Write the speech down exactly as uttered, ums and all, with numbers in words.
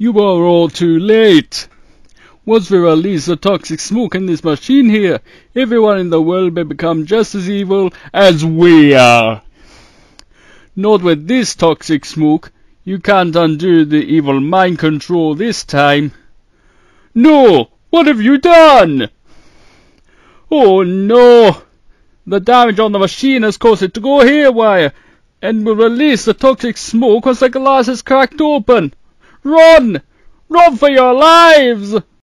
You are all too late. Once we release the toxic smoke in this machine here, everyone in the world may become just as evil as we are. Not with this toxic smoke. You can't undo the evil mind control this time. No! What have you done? Oh no! The damage on the machine has caused it to go haywire, and will release the toxic smoke once the glass is cracked open. Run! Run for your lives!